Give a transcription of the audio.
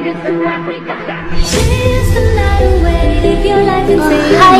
Dance the night away, live your life and say